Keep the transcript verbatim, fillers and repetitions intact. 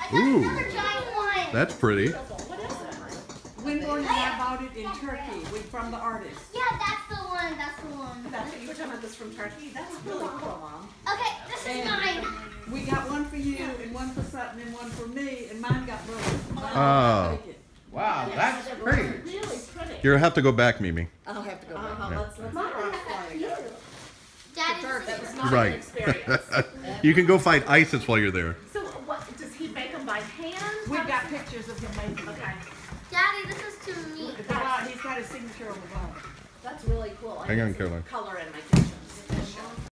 Ooh, another giant one. that's pretty. What is it? Wingborn and I bought it in Turkey we, from the artist. Yeah, that's the one. That's the one. That's what you were talking about this from Turkey? That's really cool, Mom. Okay, this is And mine. we got one for you and one for Sutton and one for me, and mine got broken. Mine Oh. didn't take it. Wow, that's pretty. Really pretty. You'll have to go back, Mimi. I'll have to go back. Yeah. Let's, let's not rock flying. Daddy's That was not Right. an experience. You can go fight ISIS while you're there. So what, does he make them by hand? We got pictures of him making it. Okay. Daddy, this is to me. The bottom- He's got his signature on the bottom. That's really cool. I Hang need on, some Caroline. color in my kitchen.